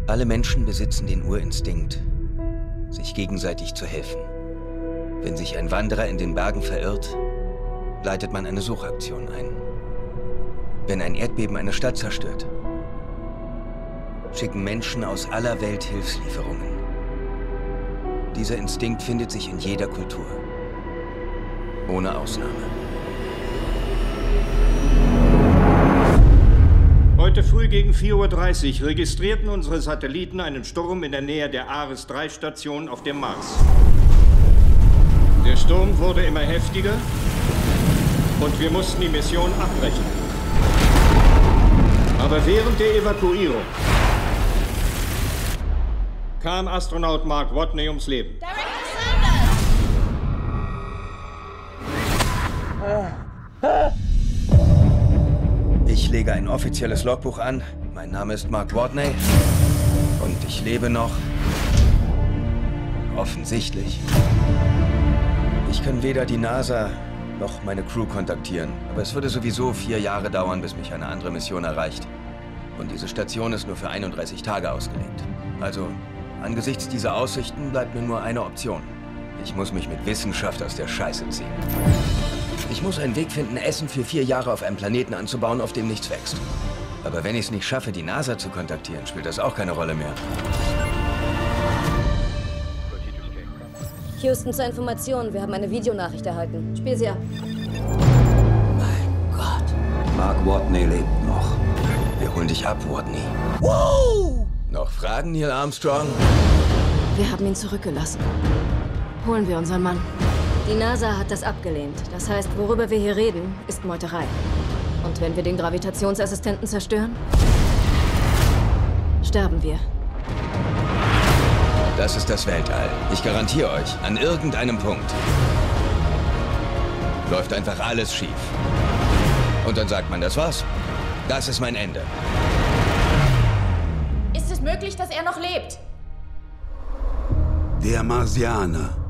Alle Menschen besitzen den Urinstinkt, sich gegenseitig zu helfen. Wenn sich ein Wanderer in den Bergen verirrt, leitet man eine Suchaktion ein. Wenn ein Erdbeben eine Stadt zerstört, schicken Menschen aus aller Welt Hilfslieferungen. Dieser Instinkt findet sich in jeder Kultur. Ohne Ausnahme. Heute früh gegen 4:30 Uhr registrierten unsere Satelliten einen Sturm in der Nähe der Ares-3-Station auf dem Mars. Der Sturm wurde immer heftiger und wir mussten die Mission abbrechen. Aber während der Evakuierung kam Astronaut Mark Watney ums Leben. Ich lege ein offizielles Logbuch an. Mein Name ist Mark Watney und ich lebe noch. Offensichtlich. Ich kann weder die NASA noch meine Crew kontaktieren, aber es würde sowieso 4 Jahre dauern, bis mich eine andere Mission erreicht. Und diese Station ist nur für 31 Tage ausgelegt. Also, angesichts dieser Aussichten bleibt mir nur eine Option. Ich muss mich mit Wissenschaft aus der Scheiße ziehen. Ich muss einen Weg finden, Essen für 4 Jahre auf einem Planeten anzubauen, auf dem nichts wächst. Aber wenn ich es nicht schaffe, die NASA zu kontaktieren, spielt das auch keine Rolle mehr. Houston, zur Information. Wir haben eine Videonachricht erhalten. Spiel sie ab. Mein Gott. Mark Watney lebt noch. Wir holen dich ab, Watney. Wow! Noch Fragen, Neil Armstrong? Wir haben ihn zurückgelassen. Holen wir unseren Mann. Die NASA hat das abgelehnt. Das heißt, worüber wir hier reden, ist Meuterei. Und wenn wir den Gravitationsassistenten zerstören, sterben wir. Das ist das Weltall. Ich garantiere euch, an irgendeinem Punkt läuft einfach alles schief. Und dann sagt man, das war's. Das ist mein Ende. Ist es möglich, dass er noch lebt? Der Marsianer.